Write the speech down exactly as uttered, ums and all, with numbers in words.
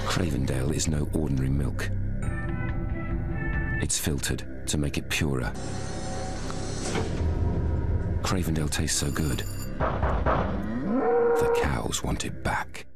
Cravendale is no ordinary milk. It's filtered to make it purer. Cravendale tastes so good, the cows want it back.